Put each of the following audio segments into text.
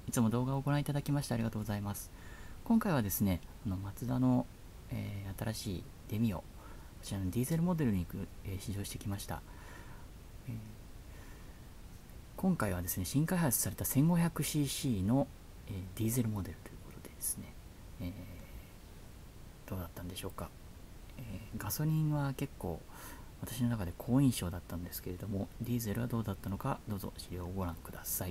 いつも動画をご覧いただきましてありがとうございます。今回はですね、マツダの、新しいデミオ、こちらのディーゼルモデルに、試乗してきました。今回はですね、新開発された 1500cc の、ディーゼルモデルということでですね、どうだったんでしょうか。ガソリンは結構私の中で好印象だったんですけれども、ディーゼルはどうだったのか、どうぞ資料をご覧ください。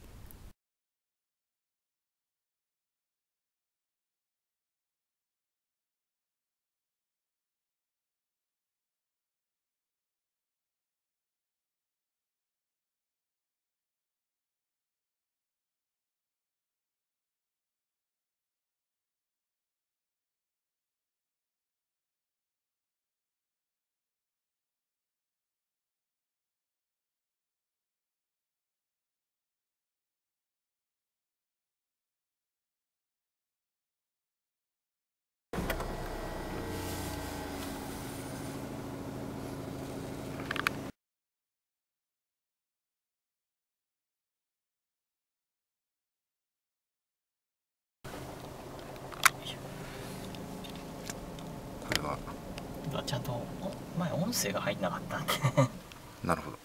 これはちゃんと前音声が入んなかったんでなるほど。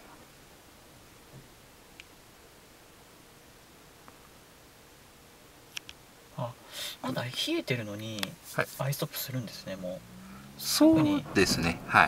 まだ冷えてるのに、 はい、 アイストップするんですね。もうそうですね。はい。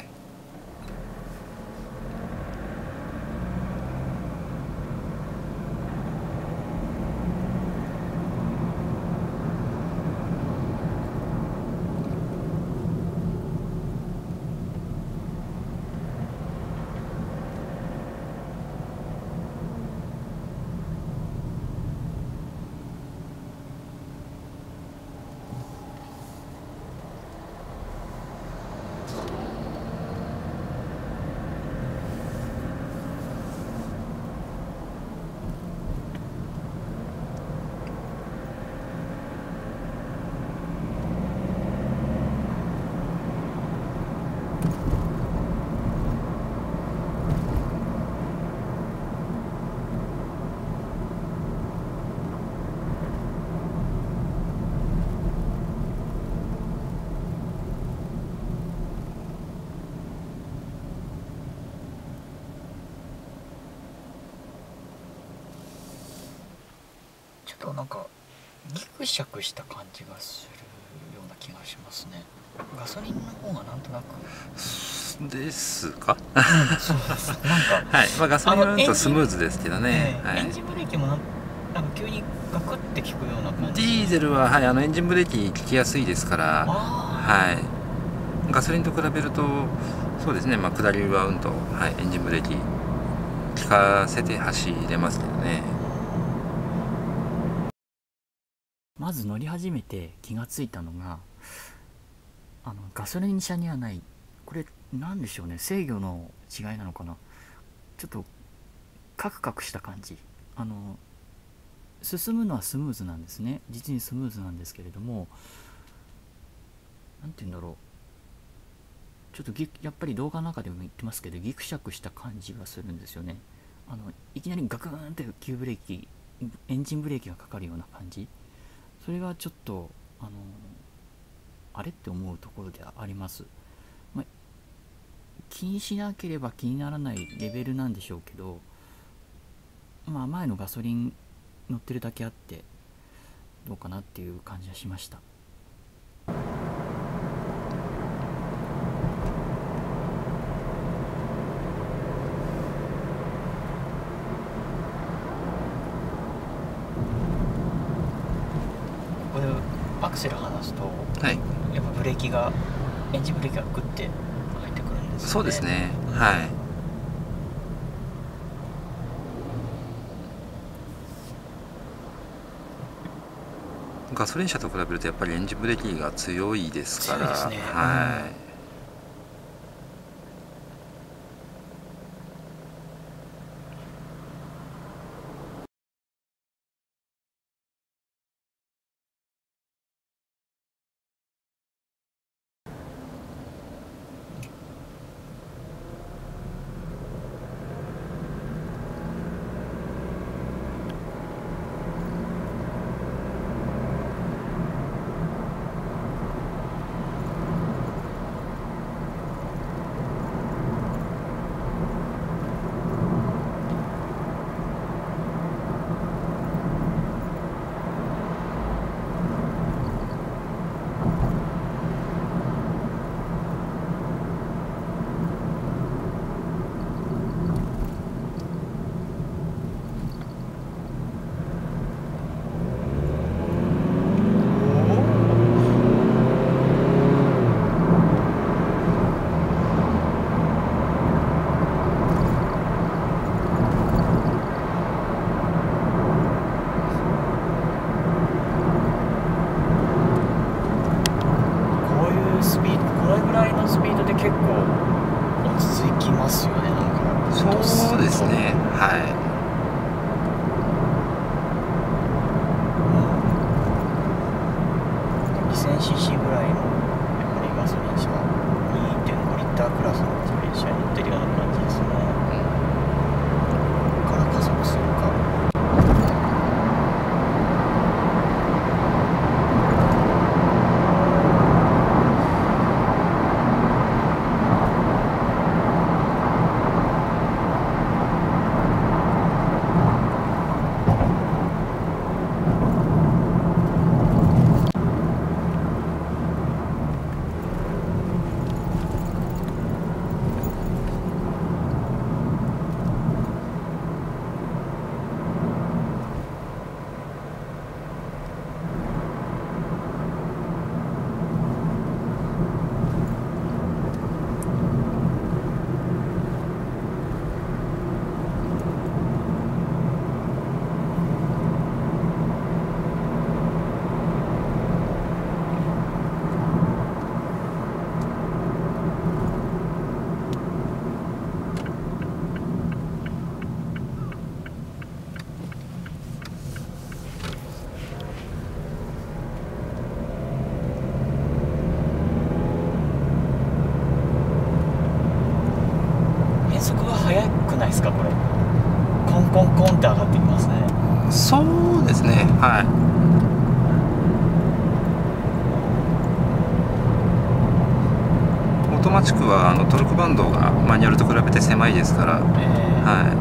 ちょっとなんかギクシャクした感じがするような気がしますね。ガソリンの方がなんとなくですか？ そうですなんかはい。まあガソリンはとスムーズですけどね。はい。 エンジンブレーキもなんか急にガクって効くような感じ。 ディーゼルは、はい、エンジンブレーキ効きやすいですから、はい。ガソリンと比べると、そうですね。まあ下りははい、エンジンブレーキ効かせて走れますけどね。 まず乗り始めて気がついたのが、ガソリン車にはない、これなんでしょうね、制御の違いなのかな、ちょっとカクカクした感じ。進むのはスムーズなんですね、実にスムーズなんですけれども、なんて言うんだろう、ちょっとやっぱり動画の中でも言ってますけど、ギクシャクした感じがするんですよね。いきなりガクーンって急ブレーキ、エンジンブレーキがかかるような感じ、それがちょっとあれって思うところではあります。まあ、気にしなければ気にならないレベルなんでしょうけど、まあ、前のガソリン乗ってるだけあってどうかなっていう感じはしました。これアクセル離すと、 はい。 やっぱブレーキがエンジンブレーキがグッて入ってくるんですよね。 そうですね。はい。ガソリン車と比べるとやっぱりエンジンブレーキが強いですから、 強いですね。 はい。 そうですね、はい。オートマチックはトルクバンドがマニュアルと比べて狭いですから、はい。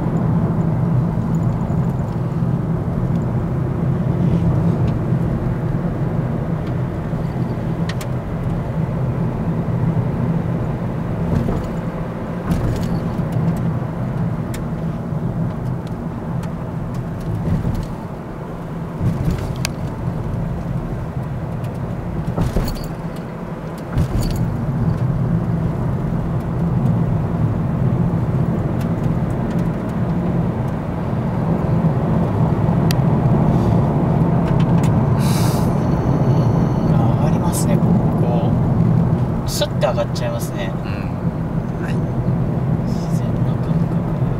上がりますね、ここスッて上がっちゃいますね。 はい。 自然な感覚。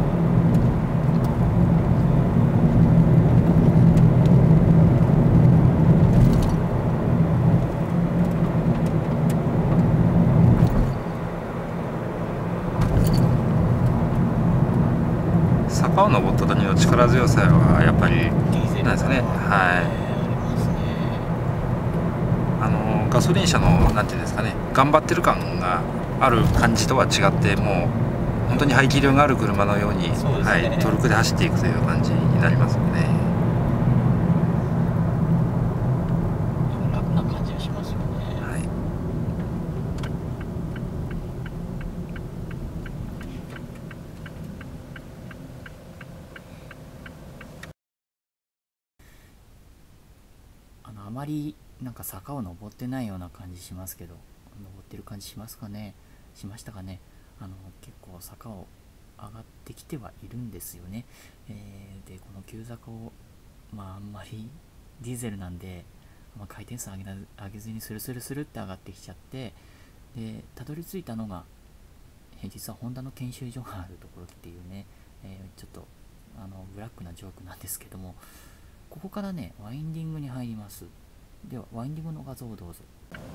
坂を登った時の力強さはやっぱりディーゼルなんですかね、はい。 ありますね。 ガソリン車のなんていうんですかね、頑張ってる感がある感じとは違って、もう本当に排気量がある車のように、 そうですね、 はい、トルクで走っていくという感じになりますよね。 楽な感じがしますよね。 はい。 あまりなんか坂を登ってないような感じしますけど、登ってる感じしますかね、しましたかね。結構坂を上がってきてはいるんですよね。でこの急坂をあんまりディーゼルなんで、回転数上げずにスルスルスルって上がってきちゃって、でたどり着いたのが、実はホンダの研修所があるところっていうね、ちょっとブラックなジョークなんですけども、ここからねワインディングに入ります。ではワインディングの画像をどうぞ。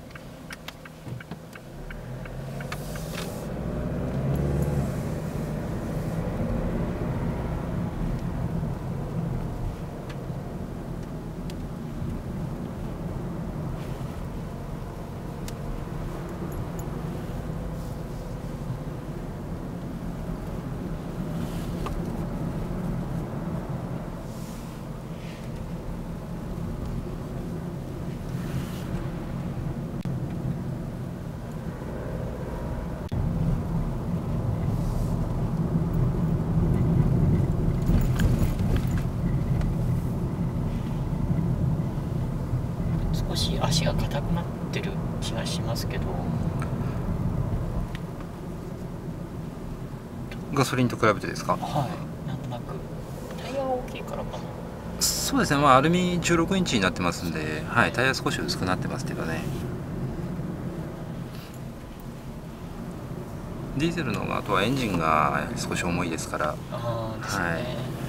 少し足が硬くなってる気がしますけど、 ガソリンと比べてですか？ はい、なんとなくタイヤが大きいからかな。 そうですね、アルミ16インチになってますんで、はい、タイヤ少し薄くなってますけどね。ディーゼルのあとはエンジンが少し重いですから、 ですよね、 はい。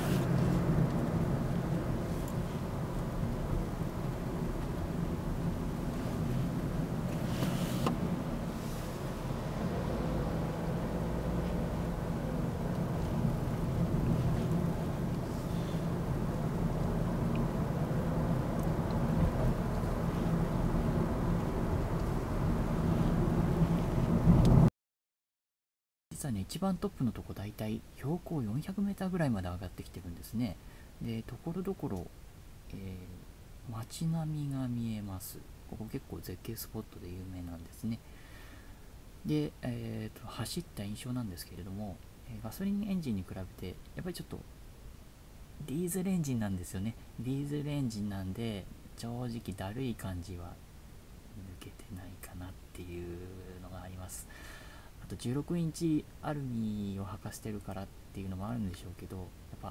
実はね、一番トップのとこだいたい標高 400m ぐらいまで上がってきてるんですね。でところどころ、街並みが見えます。ここ結構絶景スポットで有名なんですね。で、走った印象なんですけれども、ガソリンエンジンに比べてやっぱりちょっとディーゼルエンジンなんですよね。ディーゼルエンジンなんで正直だるい感じは抜けてないかなっていうのがあります。あと16インチアルミを履かせてるからっていうのもあるんでしょうけど、やっぱ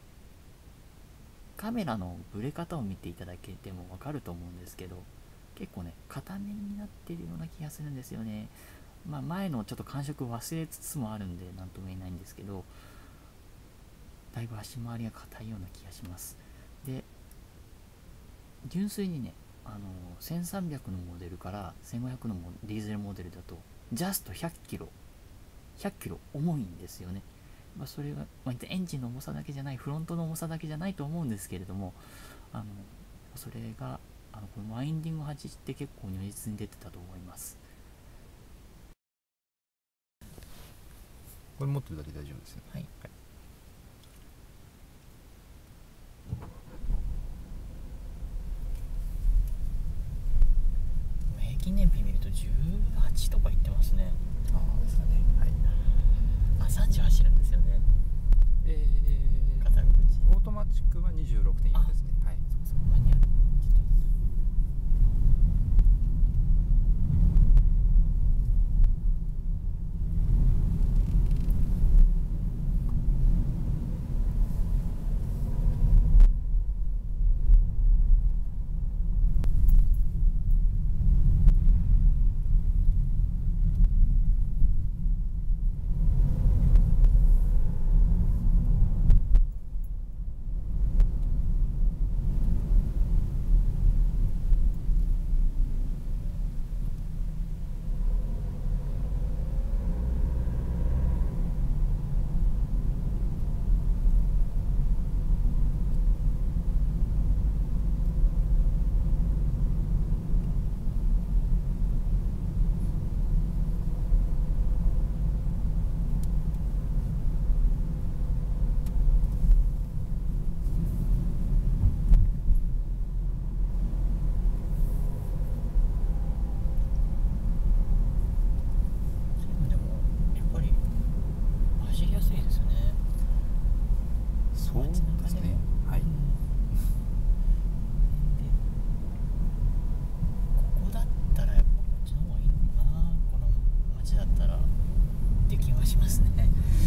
カメラのブレ方を見ていただけても分かると思うんですけど、結構ね硬めになってるような気がするんですよね。前のちょっと感触忘れつつもあるんで何とも言えないんですけど、だいぶ足回りが硬いような気がします。で純粋にね、1300のモデルから1500のディーゼルモデルだとジャスト100キロ重いんですよね。 それが、エンジンの重さだけじゃない、フロントの重さだけじゃないと思うんですけれども、それがこのワインディングを走って結構如実に出てたと思います。 これ持ってるだけ大丈夫ですね。 はい、 はい。 平均燃費見ると18とか言ってますね。 ああですかね。はい。 30走るんですよね。カタログ値オートマチックは26.4ですね。はい。 そんなにある。でもやっぱり走りやすいですよね。 そうですね。はい。 で、ここだったらやっぱこっちの方がいいのかな。この街だったらって気はしますね。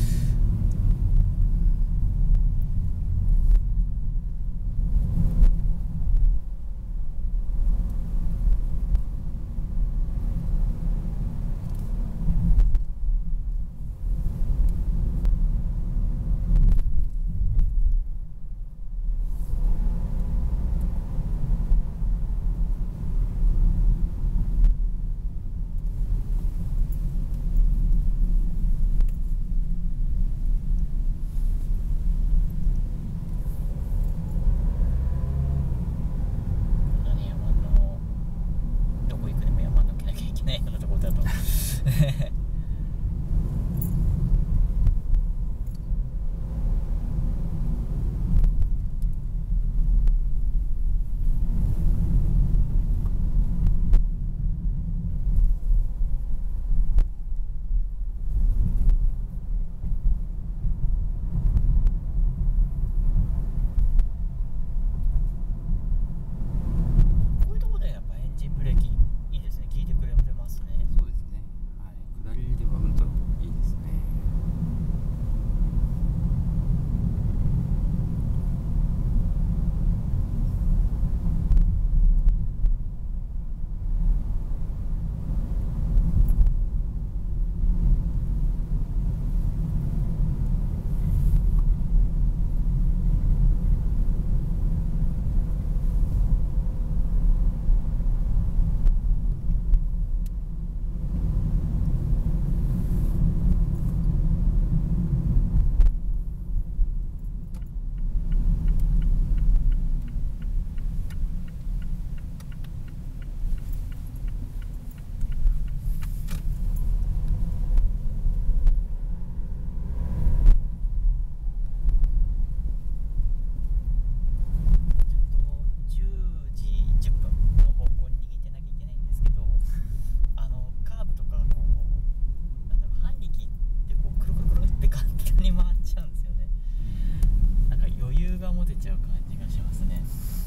どこ行くでも山抜けなきゃいけないようなところだとこういうところでやっぱエンジンブレーキいいですね。効いてくれますね。 そうですね。はい。下りでは本当いいですね。 ちゃんと10時10分の方向に握ってなきゃいけないんですけど、カーブとかこうなんだろう、半力ってこうくるくるくるって簡単に回っちゃうんですよね。なんか余裕が持てちゃう感じがしますね。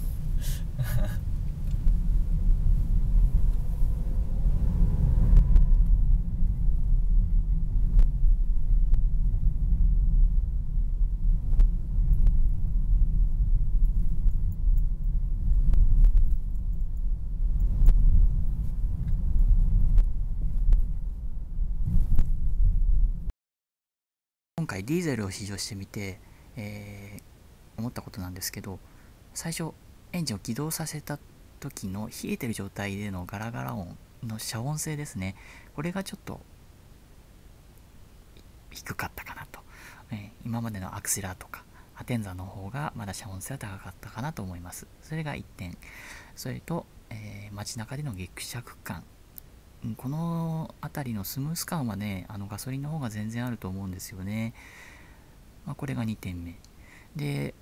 今回ディーゼルを試乗してみて、思ったことなんですけど、最初エンジンを起動させた時の冷えてる状態でのガラガラ音の遮音性ですね、これがちょっと低かったかなと。 今までのアクセラとかアテンザの方がまだ遮音性は高かったかなと思います。それが1点。それと、街中でのギクシャク感、この辺りのスムース感はね、ガソリンの方が全然あると思うんですよね。これが2点目で、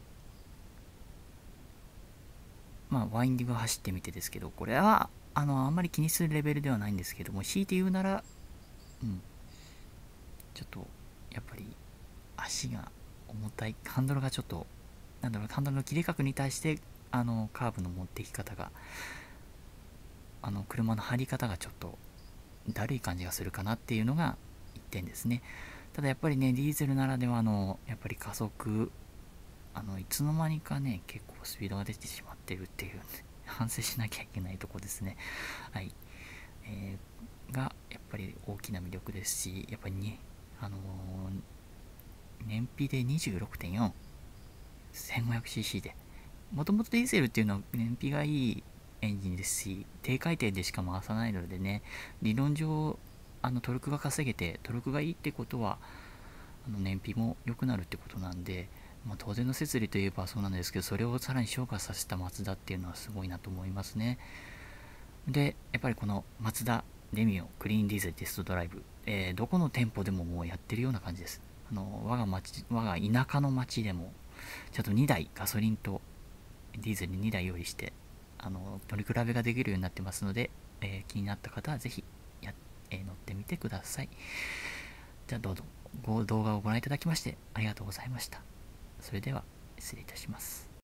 ワインディング走ってみてですけど、これはあんまり気にするレベルではないんですけども、強いて言うなら、ちょっとやっぱり足が重たい、ハンドルがちょっと、ハンドルの切れ角に対してカーブの持っていき方が、車の入り方がちょっとだるい感じがするかなっていうのが1点ですね。ただやっぱりね、ディーゼルならではのやっぱり加速、いつの間にかね、結構スピードが出てしまってるっていう、ね、反省しなきゃいけないとこですね。はい。がやっぱり大きな魅力ですし、やっぱりね、燃費で 26.4、1500cc で、もともとディーゼルっていうのは燃費がいいエンジンですし、低回転でしか回さないのでね、理論上トルクが稼げて、トルクがいいってことは燃費も良くなるってことなんで、当然の摂理といえばそうなんですけど、それをさらに昇華させたマツダっていうのはすごいなと思いますね。でやっぱりこのマツダデミオクリーンディーゼルテストドライブ、どこの店舗でももうやってるような感じです。我が田舎の町でもちゃんと2台ガソリンとディーゼルに2台用意して乗り比べができるようになってますので、気になった方はぜひ乗ってみてください。じゃあどうぞ動画をご覧いただきましてありがとうございました。それでは失礼いたします。